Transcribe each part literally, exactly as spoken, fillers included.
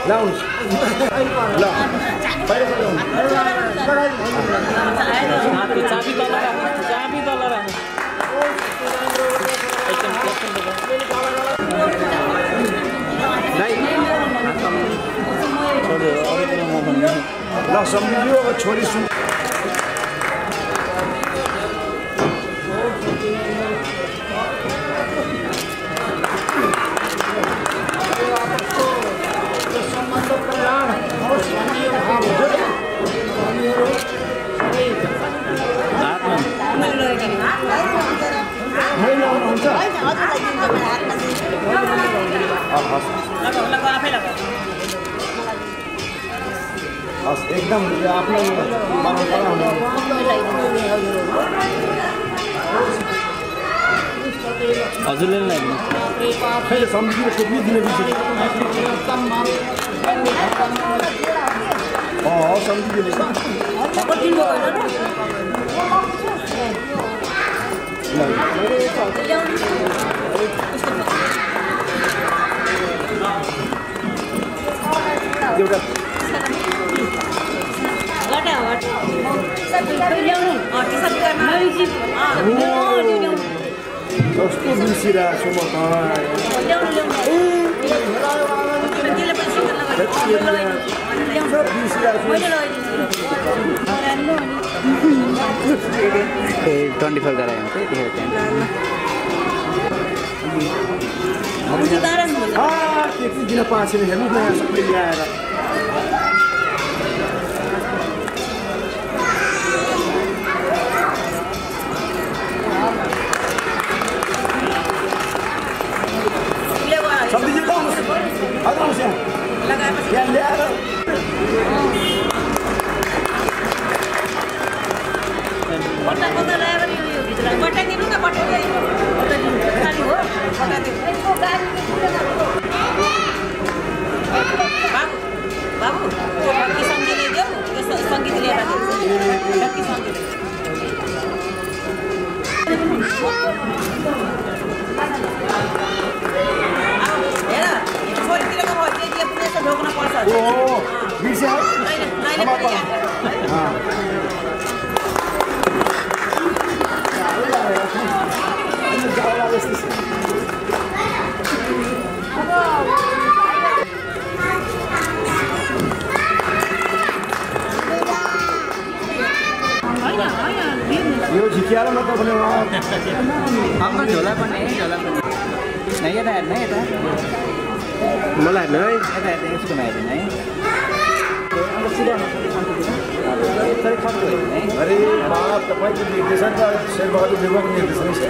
लाउनुहोस् ल बाहिर ल्याउनु चाबी तल राख्नु चाबी तल राख्नु ल सम्झियो अब छोरी सुन एकदम आफ्नो हजुरले लाग्नु खै सम्झिएर सोध्नु दिने बिच अँ सम्झिदिने एउटा कस्तो बिर्सिरहेको छु म ट्वेंटी फोर गरायो एकछिन दिन पाएको छैन हेर्नुहोस् न यहाँ सबै ल्याएर सब्जी ल्याउनुहोस् हजुर यहाँ ल्याएर बाबु सङ्गीत ल्याइदेऊ सङ्गीत ल्याएर सङ्गीत हेर छोरीतिरको भयो त्यति पनि यसो ढोक्न पर्छ यो झिकिएर मात्र भने हाम्रो झोला पनि झोला पनि नहीं यता हेर्नु है यता मलाई हेर्नु है यता हेर्नु यसकोमा हेर्नु है अरे बाप तपाईँको निर्देशन त शेरबहादुर देवको निर्देशन छ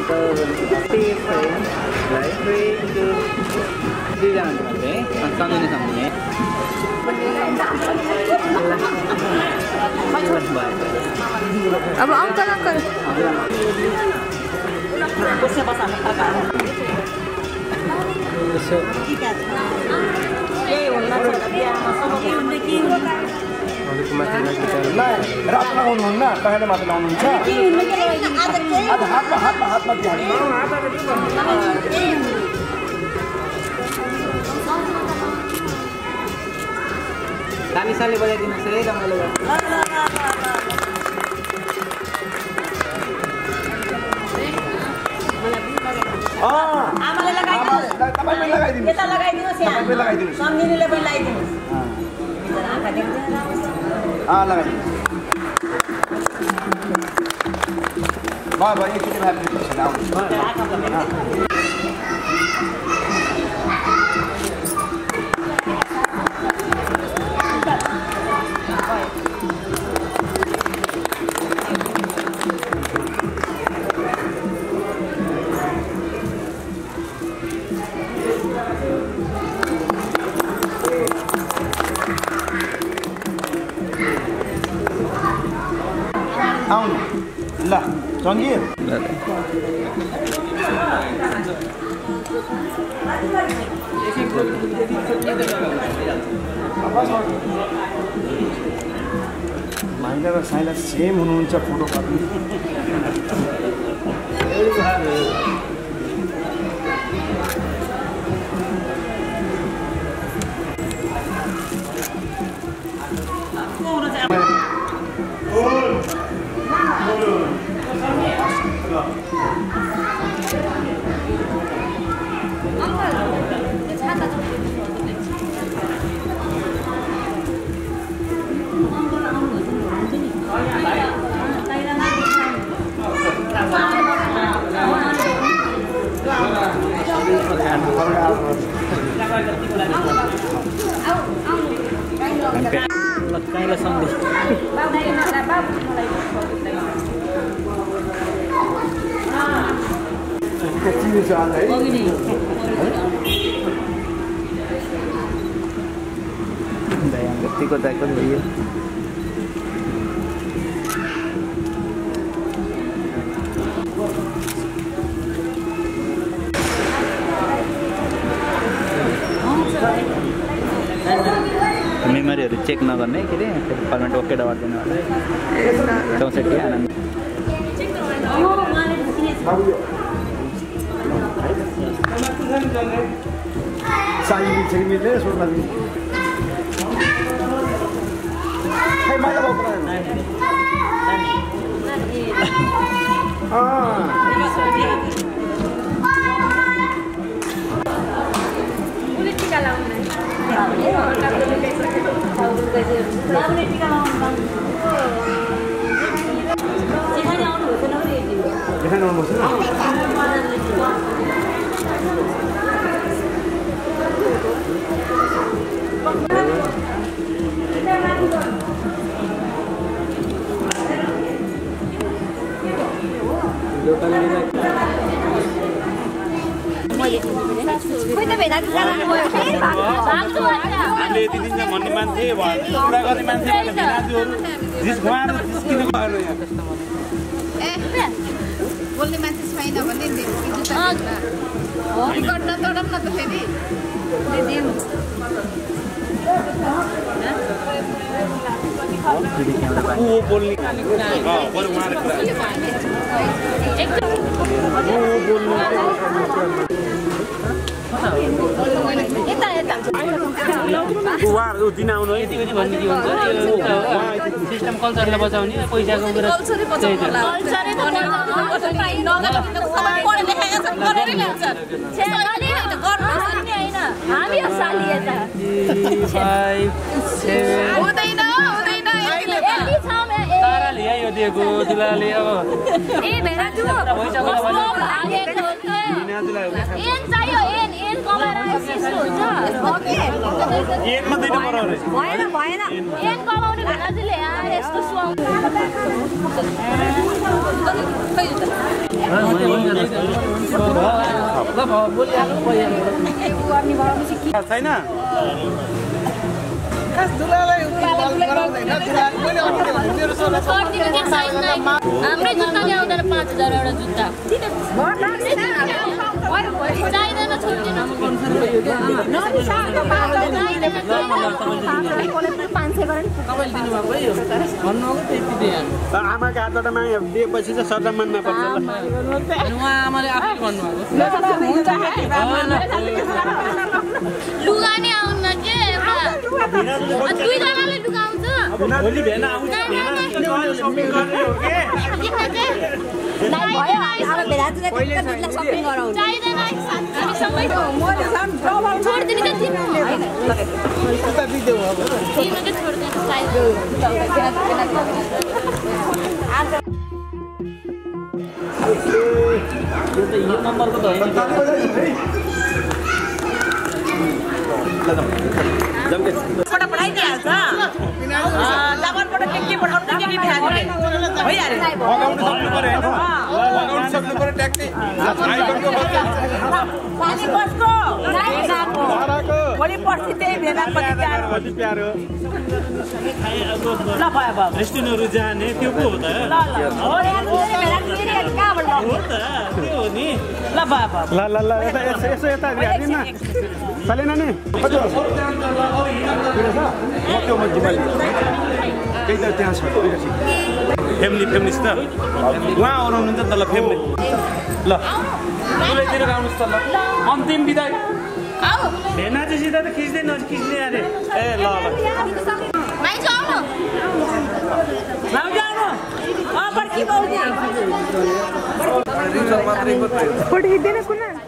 दुईजना मात्रै सम्झिने सम्झिने अब अंकल अंकल रात लगाउनुहुन्न कहिले मात्र लाउनुहुन्छ आज हातमा हातमा हातमा ताली साली बजाइदिनुहोस् है रमाइलो आमाले लगाइदिनुहोस् तपाईले लगाइदिनुहोस् यता लगाइदिनुहोस् यहाँ तपाईले लगाइदिनुहोस् सम्झिनेले पनि लगाइदिनुहोस् आँखा देख्दैन अँ लगाइदिनुहोस् भयो भयो एकचोटि लगाइदिनुहोस् आउनुहोस् आउनु ल सङ्गीत माइला र साइला सेम हुनुहुन्छ photo copy Kailan Sunday? Kecil soalnya. Oh gini. Ada yang ngerti kok takut dia. मेमोरीहरू चेक नगर्ने के अरे फर्मेट ओके डट दिनु होला चौसठी आनन्द साइज चाहिँ मिल्ने सोध्न नि खै मैले बोक्नु कुनै टिका लाउने लाउने टिका लाउनु जेखाने आउनु भएको न रे जेखाने आउनु भएको कोही त भेला जान गयो भाग्छु हामीले यति दिन भन्ने मान्छे कुरा गर्ने मान्छे भेनाजुहरू जिस घुमाएर जिस्किनु गएर यहाँ ए बोल्ने मान्छे छैन भने टिकट नतोडौँ न त फेरि ऊ बोल्ने बरु उहाँले यता यता उहाँहरू दिन आउनु है भन्ने के भन्छ सिस्टम कल्चरलाई बचाउने पैसाको कुरा कल्चरै बचाउनु होला कल्चरै हामी हो साली यता हुँदैन हुँदैन ताराले यही हो दिएको दुलाले अब ए भेनाजु एन चाहियो एन एन कमाएर यस्तो हुन्छ एकमा दिनु पर्यो रे भएन भएन एन कमाउने भेनाजुले यस्तो सुहाउँछ छैन हाम्रै जुत्ता ल्याउँदैन पाँच हजार एउटा जुत्ता चाहिँदैन छोड्दिनु आमाको हातबाट माया दिएपछि चाहिँ सदामानमा पर्छ उहाँ आमाले आफै भन्नुभएको लुगा नि आउन के दुईजनाले लुगा आउँछ भोलि भेना आउँछ सपिङ गर्ने हो के यो नम्बरको त होइन फोटो पठाइदिइहाल्छ लगनबाट के के पठाउनु के के भ्यागरे भइहाल्यो लगाउनु सक्नु पर्यो हैन लगाउनु सक्नु पर्यो ट्याक्सी आइकनको बच्चा पानी बसको भेनाको भोलि पर्सि त्यही भेना पनि प्यारो कति प्यारो ल भयो भयो रेस्टुरेन्टहरु जाने त्यो को हो त ल ल हो भेना फेरि कहाँबाट हो त त्यो हो नि ल भयो भयो ल ल ल यता यसो यता हेर्नु न चलेन नि हजुर त्यो म जिम्मेवारी त्यही त त्यहाँ छ फ्यामिली फ्यामिली त उहाँ आउनुहुन्छ नि त ल फ्यामिली ल तुलैतिर आउनुहोस् त ल अन्तिम बिदाई आऊ भेना चाहिँ सिधा त खिच्दै नखिच्ने अरे ए ल ल माइज आउनु लाउ जानु अ बर्की पठाइदिनु कुना